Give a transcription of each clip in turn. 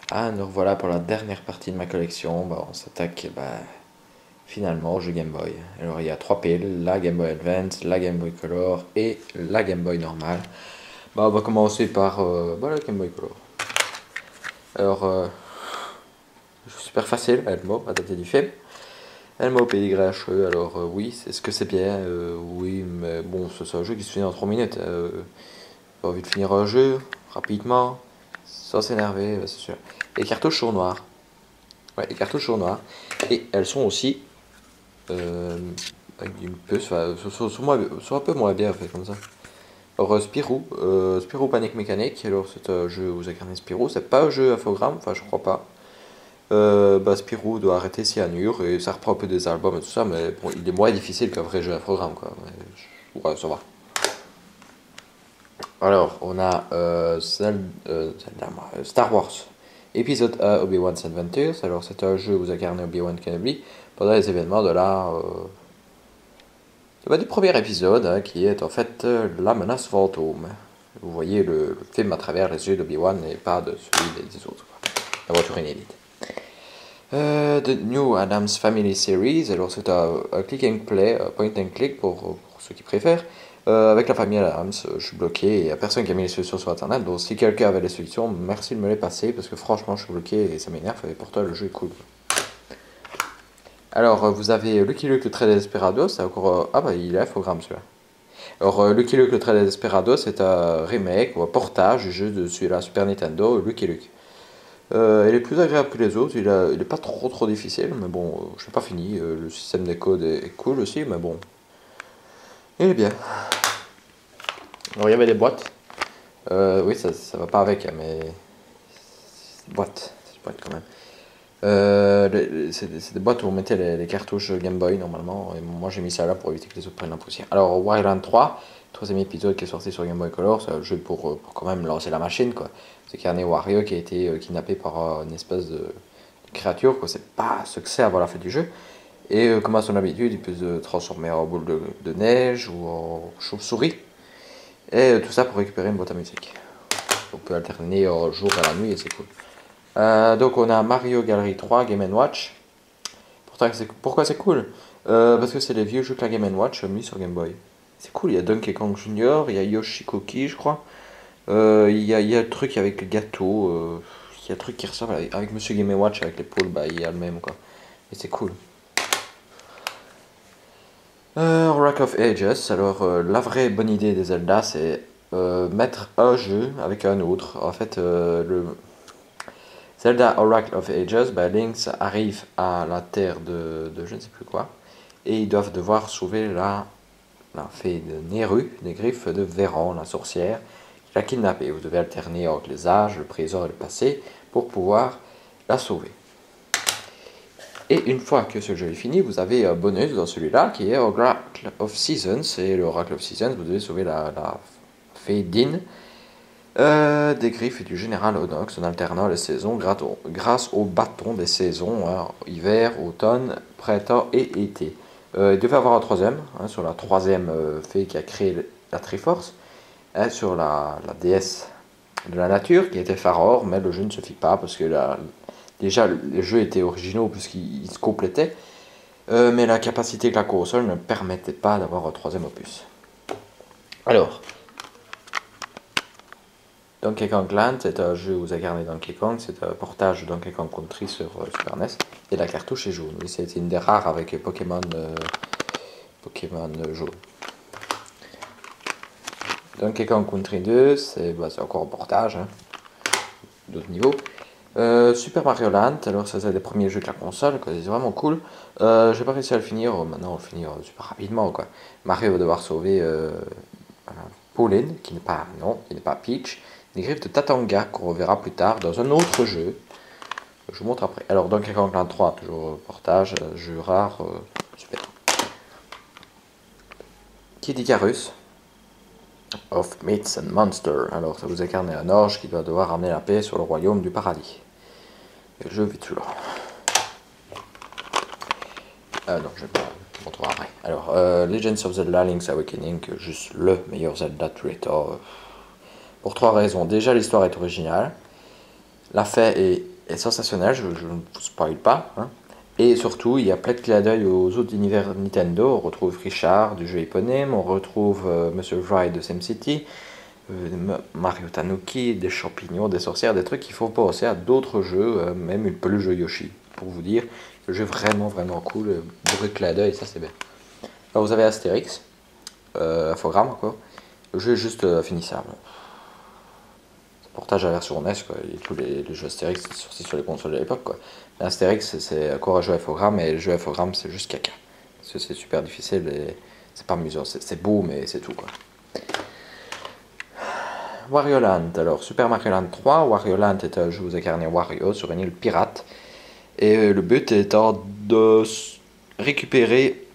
Ah, nous revoilà pour la dernière partie de ma collection. On s'attaque finalement au jeu Game Boy. Alors il y a trois piles, la Game Boy Advance, la Game Boy Color et la Game Boy normale. On va commencer par la Game Boy Color. Alors, super facile, Elmo, à dater du film. Elmo PYHE, alors oui, c'est ce que c'est bien, oui, mais bon, c'est un jeu qui se finit en 3 minutes. Pas envie de finir un jeu rapidement, sans s'énerver, c'est sûr. Les cartouches sont noires. Ouais, les cartouches sont noires. Et elles sont aussi avec une puce, sont un peu moins bien fait comme ça. Alors Spirou Panic Mécanique, alors c'est un jeu où vous incarnez Spirou, c'est pas un jeu infogramme, enfin je crois pas. Spirou doit arrêter cyanure et ça reprend un peu des albums et tout ça, mais bon, il est moins difficile qu'un vrai jeu infogramme quoi. Ouais, ça va. Alors, on a Star Wars, épisode 1 Obi-Wan's Adventures. Alors, c'est un jeu où vous incarnez Obi-Wan Kenobi pendant les événements du premier épisode, hein, qui est en fait la menace fantôme. Vous voyez le film à travers les yeux d'Obi-Wan et pas de celui des autres, quoi. La voiture inédite. The New Adams Family Series, alors c'est un click and play, point and click pour ceux qui préfèrent. Avec la famille Adams, je suis bloqué et il n'y a personne qui a mis les solutions sur internet. Donc si quelqu'un avait les solutions, merci de me les passer parce que franchement je suis bloqué et ça m'énerve et pourtant le jeu est cool. Alors vous avez Lucky Luke le très Desperado, c'est encore. Ah bah il est infogramme celui-là. Alors Lucky Luke le très Desperado, c'est un remake ou un portage du jeu de celui-là Super Nintendo, Lucky Luke. Il est plus agréable que les autres, il est pas trop difficile, mais bon, je l'ai pas fini. Le système des codes est cool aussi, mais bon, il est bien. Alors il y avait des boîtes. Oui, ça va pas avec, hein, mais c'est des boîtes quand même. C'est des boîtes où on mettait les cartouches Game Boy normalement, et moi j'ai mis ça là pour éviter que les autres prennent la poussière. Alors Wildland 3, troisième épisode qui est sorti sur Game Boy Color, c'est un jeu pour quand même lancer la machine quoi. C'est qu'il y a un Wario qui a été kidnappé par une espèce de créature, quoi. C'est pas ce que c'est avant la fin du jeu. Et comme à son habitude, il peut se transformer en boule de neige ou en chauve-souris. Et tout ça pour récupérer une boîte à musique. On peut alterner au jour et à la nuit et c'est cool. Donc on a Mario Gallery 3 Game Watch. Pourquoi c'est cool? Parce que c'est les vieux jeux que la Game Watch mis sur Game Boy. C'est cool, il y a Donkey Kong Junior, il y a Yoshi Cookie je crois. Il y a le truc avec le gâteau. Il y a le truc qui ressemble avec Monsieur Game Watch avec l'épaule, il y a le même quoi. Et c'est cool. Rock of Ages, alors la vraie bonne idée des Zelda c'est mettre un jeu avec un autre. En fait, le Zelda Oracle of Ages, Link arrive à la terre de je ne sais plus quoi, et ils doivent devoir sauver la fée de Néru, des griffes de Véran, la sorcière, qui l'a kidnappée. Vous devez alterner entre les âges, le présent et le passé, pour pouvoir la sauver. Et une fois que ce jeu est fini, vous avez un bonus dans celui-là qui est Oracle of Seasons. Et l'Oracle of Seasons, vous devez sauver la fée Din des griffes et du général Onox en alternant les saisons grâce au bâton des saisons, hein, hiver, automne, printemps et été. Il devait avoir un troisième, hein, sur la troisième fée qui a créé la Triforce, hein, sur la déesse de la nature qui était Faror, mais le jeu ne se fit pas parce que déjà les jeux étaient originaux puisqu'ils se complétaient, mais la capacité de la console ne permettait pas d'avoir un troisième opus. Alors, Donkey Kong Land, c'est un jeu où vous incarnez Donkey Kong, c'est un portage de Donkey Kong Country sur Super NES, et la cartouche est jaune. Oui, c'était une des rares avec Pokémon jaune. Donkey Kong Country 2, c'est encore un portage, hein, d'autres niveaux. Super Mario Land, alors ça c'est les premiers jeux de la console, c'est vraiment cool. J'ai pas réussi à le finir, maintenant on le finit super rapidement quoi. Mario va devoir sauver Pauline, qui n'est pas Peach, des griffes de Tatanga qu'on reverra plus tard dans un autre jeu. Je vous montre après. Alors Donkey Kong Land 3, toujours portage, jeu rare, super. Kid Icarus of Myths and Monsters. Alors ça vous incarne un orge qui doit devoir ramener la paix sur le royaume du paradis. Et le jeu vit toujours. Non, je vais pas vous montrer après. Alors, Legends of Zelda Link's Awakening, juste le meilleur Zelda de tous les temps. Pour trois raisons. Déjà, l'histoire est originale. La fin est est sensationnel, je ne vous spoil pas. Hein. Et surtout, il y a plein de clins d'œil aux autres univers Nintendo. On retrouve Richard du jeu éponyme, on retrouve Monsieur Wright de SimCity, Mario Tanuki, des champignons, des sorcières, des trucs qui font penser à d'autres jeux, même une peluche de Yoshi. Pour vous dire, le jeu est vraiment vraiment cool, beaucoup de clins d'œil, ça c'est bien. Alors vous avez Astérix, infogramme quoi. Le jeu est juste finissable. Portage à la version NES, quoi. Et tous les jeux Astérix sont sortis sur les consoles de l'époque, quoi. Mais Astérix, c'est encore un jeu infogramme, et le jeu infogramme, c'est juste caca. Parce que c'est super difficile et c'est pas amusant. C'est beau, mais c'est tout, quoi. Wario Land. Alors, Super Mario Land 3. Wario Land est un jeu où vous incarnez Wario sur une île pirate. Et le but étant de récupérer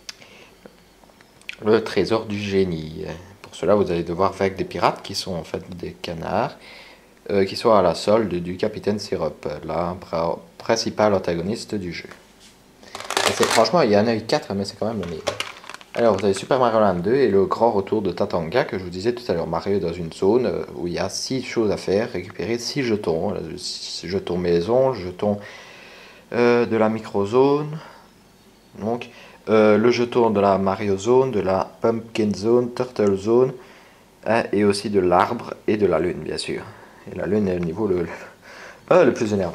le trésor du génie. Pour cela, vous allez devoir vaincre des pirates qui sont en fait des canards. Qui sont à la solde du Capitaine Syrup, la principal antagoniste du jeu. Franchement, il y en a eu 4, mais c'est quand même le meilleur. Alors, vous avez Super Mario Land 2 et le grand retour de Tatanga, que je vous disais tout à l'heure. Mario est dans une zone où il y a 6 choses à faire, récupérer 6 jetons. Jetons maison, jetons de la microzone, donc le jeton de la Mario Zone, de la Pumpkin Zone, Turtle Zone, hein, et aussi de l'arbre et de la lune, bien sûr. Et la lune est le niveau le plus énervant.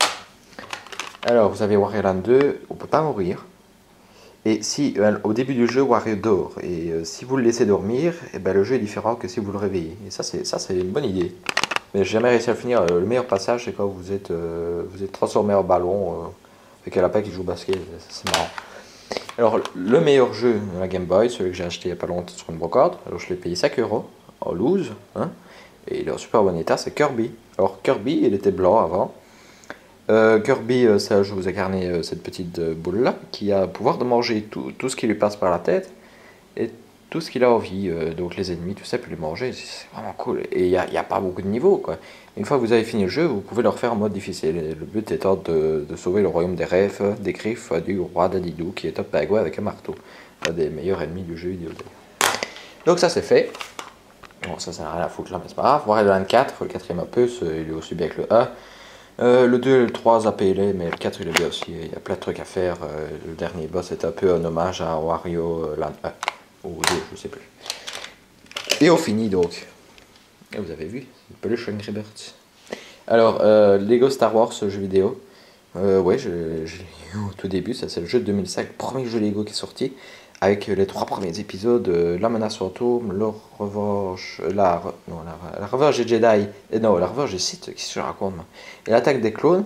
Alors, vous avez Wario Land 2, on peut pas mourir. Et si, au début du jeu, Wario dort. Et si vous le laissez dormir, et ben, le jeu est différent que si vous le réveillez. Et ça, c'est une bonne idée. Mais j'ai jamais réussi à le finir. Le meilleur passage, c'est quand vous êtes transformé en ballon, avec un lapin qui joue au basket. C'est marrant. Alors, le meilleur jeu de la Game Boy, celui que j'ai acheté il n'y a pas longtemps sur une brocante, alors je l'ai payé 5 € en loose, hein, et il est en super bon état, c'est Kirby. Alors, Kirby, il était blanc avant. Kirby, ça, je vous incarne cette petite boule-là, qui a le pouvoir de manger tout ce qui lui passe par la tête, et tout ce qu'il a envie, donc les ennemis, tout ça, peut les manger, c'est vraiment cool. Et il n'y a pas beaucoup de niveaux, quoi. Une fois que vous avez fini le jeu, vous pouvez le refaire en mode difficile. Et le but étant de sauver le royaume des rêves, des griffes, du roi Dadidou, qui est un pingouin avec un marteau. Un des meilleurs ennemis du jeu vidéo. Donc ça c'est fait. Bon, ça n'a rien à foutre là, mais c'est pas grave. Wario Land 4, le quatrième opus, il est aussi bien que le 1. Le 2 et le 3, zappez-les, mais le 4 il est bien aussi. Il y a plein de trucs à faire. Le dernier boss est un peu un hommage à Wario Land 1. Ou 2, je sais plus. Et on finit donc. Et vous avez vu, une peluche Angry Birds. Alors, Lego Star Wars, jeu vidéo. Ouais, je l'ai eu au tout début, ça c'est le jeu de 2005, premier jeu Lego qui est sorti, avec les 3 premiers épisodes, La menace fantôme, la revanche, la revanche des Jedi, et non, la revanche des Sith, qui se raconte, moi. Et l'attaque des clones.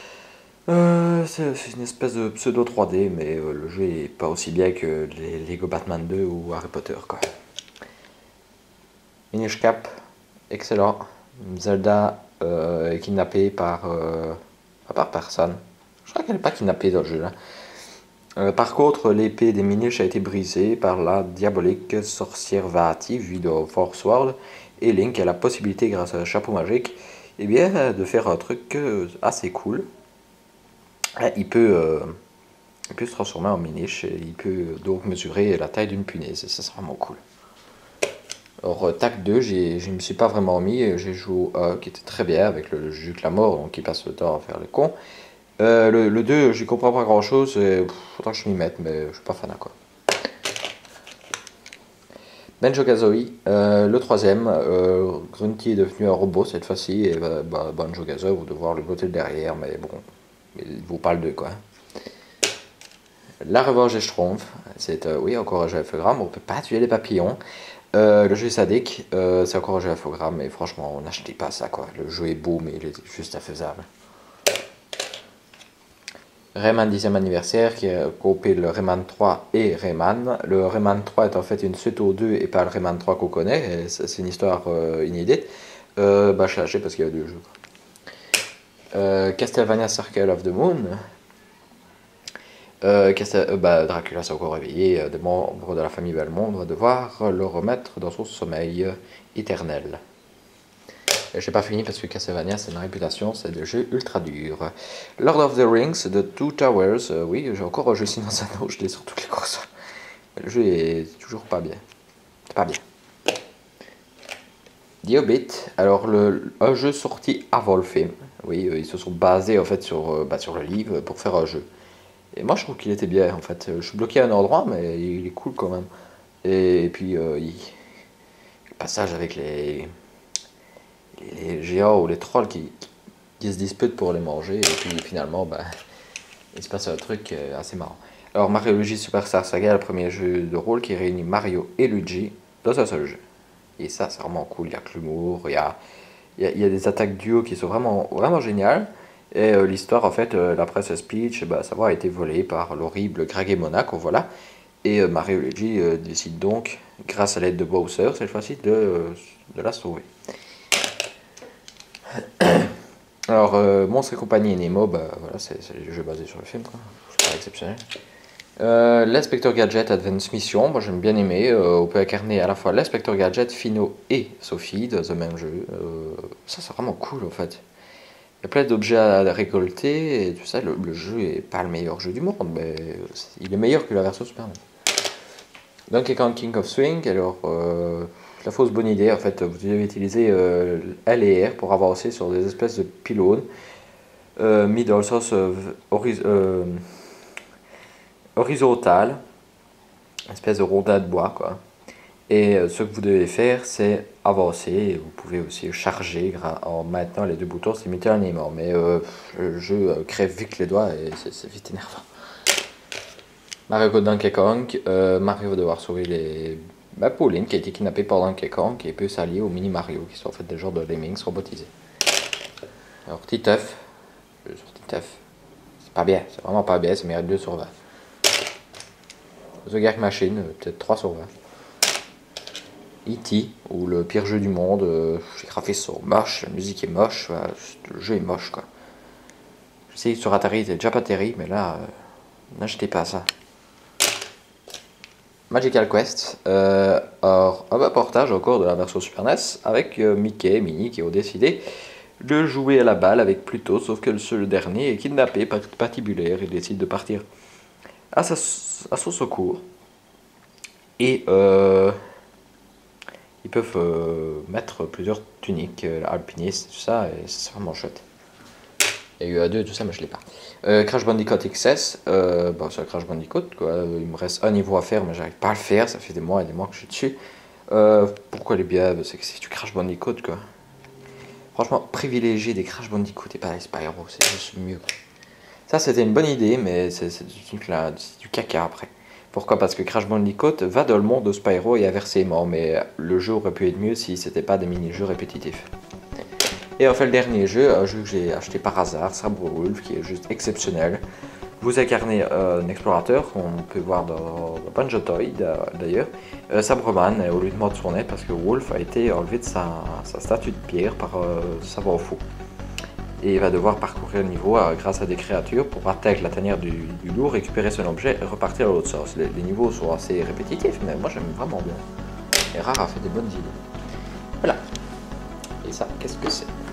C'est une espèce de pseudo 3D, mais le jeu est pas aussi bien que les Lego Batman 2 ou Harry Potter, quoi. Minish Cap, excellent. Zelda est kidnappée par personne. Je crois qu'elle n'est pas kidnappée dans le jeu là. Par contre, l'épée des Minish a été brisée par la diabolique sorcière Vati, vue de Force World, et Link a la possibilité, grâce à un chapeau magique, eh bien, de faire un truc assez cool. Il peut se transformer en Minish et il peut donc mesurer la taille d'une punaise. Ça, c'est vraiment cool. Alors, TAC 2, je ne me suis pas vraiment mis. J'ai joué qui était très bien avec le Juke la mort, donc il passe le temps à faire le con. Le 2, j'y comprends pas grand chose. Faudra que je m'y mette, mais je suis pas fan, quoi. Banjo-Kazooie, le troisième. Grunty est devenu un robot cette fois-ci. Et Banjo-Kazooie, vous devez voir le côté derrière, mais bon, il vous parle de quoi. La revanche des Schtroumpfs, c'est oui, encore un jeu infogramme, on peut pas tuer les papillons. Le jeu sadique, c'est encore un jeu infogramme, mais franchement, n'achetez pas ça, quoi. Le jeu est beau, mais il est juste infaisable. Rayman 10e anniversaire, qui a groupé le Rayman 3 et Rayman. Le Rayman 3 est en fait une suite au 2 et pas le Rayman 3 qu'on connaît, c'est une histoire inédite. Je l'ai acheté parce qu'il y a 2 jeux. Castlevania Circle of the Moon. Dracula s'est encore réveillé, des membres de la famille Belmont vont devoir le remettre dans son sommeil éternel. J'ai pas fini parce que Castlevania c'est une réputation, c'est des jeux ultra durs. Lord of the Rings, The Two Towers, oui, j'ai encore un jeu Silence Anneau, je l'ai sur toutes les consoles. Mais le jeu est toujours pas bien. C'est pas bien. The Hobbit, alors un jeu sorti avant le film. Oui, ils se sont basés en fait sur le livre pour faire un jeu. Et moi je trouve qu'il était bien en fait. Je suis bloqué à un endroit, mais il est cool quand même. Et puis le passage avec les géants ou les trolls qui se disputent pour les manger, et puis finalement, il se passe un truc assez marrant. Alors Mario Luigi Superstar Saga, le premier jeu de rôle qui réunit Mario et Luigi dans un seul jeu. Et ça, c'est vraiment cool. Il y a que l'humour, il y a des attaques duo qui sont vraiment géniales. Et l'histoire, en fait, la presse speech, savoir a été volée par l'horrible Greg et Monaco, voilà. Et Mario et Luigi décident donc, grâce à l'aide de Bowser, cette fois-ci, de la sauver. Alors, Monstres et compagnie et Nemo, voilà, c'est le jeu basé sur le film, quoi. C'est pas exceptionnel. L'Inspecteur Gadget Advance Mission, moi j'aime bien aimer. On peut incarner à la fois l'Inspecteur Gadget, Fino et Sophie dans le même jeu. Ça c'est vraiment cool en fait. Il y a plein d'objets à récolter et tout ça. Le jeu est pas le meilleur jeu du monde, mais il est meilleur que la version Super NES. Donkey Kong King of Swing, alors la fausse bonne idée en fait. Vous devez utiliser L et R pour avancer sur des espèces de pylônes mis dans le sens horizontal, une espèce de rondin de bois quoi. Et ce que vous devez faire, c'est avancer. Et vous pouvez aussi charger en maintenant les deux boutons simultanément. Mais le jeu crève vite les doigts et c'est vite énervant. Mario Kart Donkey Kong, Mario va devoir sauver Pauline qui a été kidnappée par Donkey Kong et peut s'allier au mini Mario qui sont en fait des genres de lemmings robotisés. Alors Titeuf, le sur Titeuf, c'est pas bien, c'est vraiment pas bien, ça mérite 2 sur 20. The Gag Machine, peut-être 3 sur 20. E.T. ou le pire jeu du monde, les graphismes sont moches, la musique est moche, le jeu est moche quoi. Je sais que sur Atari c'était déjà pas terrible, mais là, n'achetez pas ça. Magical Quest, alors un reportage encore de la version Super NES avec Mickey et Minnie qui ont décidé de jouer à la balle avec Pluto, sauf que le dernier est kidnappé par Patibulaire et décide de partir à son secours. Et ils peuvent mettre plusieurs tuniques, alpinistes, tout ça, et c'est vraiment chouette. Il y a eu A2 et tout ça, mais je l'ai pas. Crash Bandicoot XS, c'est Crash Bandicoot, quoi. Il me reste un niveau à faire, mais j'arrive pas à le faire, ça fait des mois et des mois que je suis dessus. Pourquoi il est bien? C'est que c'est du Crash Bandicoot, quoi. Franchement, privilégier des Crash Bandicoot et pas les Spyro, c'est juste mieux. Ça, c'était une bonne idée, mais c'est du caca après. Pourquoi? Parce que Crash Bandicoot va dans le monde de Spyro et inversement, mais le jeu aurait pu être mieux si c'était pas des mini-jeux répétitifs. Et enfin le dernier jeu, un jeu que j'ai acheté par hasard, Sabrewulf, qui est juste exceptionnel. Vous incarnez un explorateur, qu'on peut voir dans Banjo-Toy d'ailleurs, Sabreman, au lieu de mort de son nez, parce que Wolf a été enlevé de sa statue de pierre par Sabre Fou. Et il va devoir parcourir le niveau grâce à des créatures pour atteindre la tanière du loup, récupérer son objet et repartir à l'autre sens. Les niveaux sont assez répétitifs, mais moi j'aime vraiment bien. Et Rare a fait des bonnes idées. Voilà. Et ça, qu'est-ce que c'est?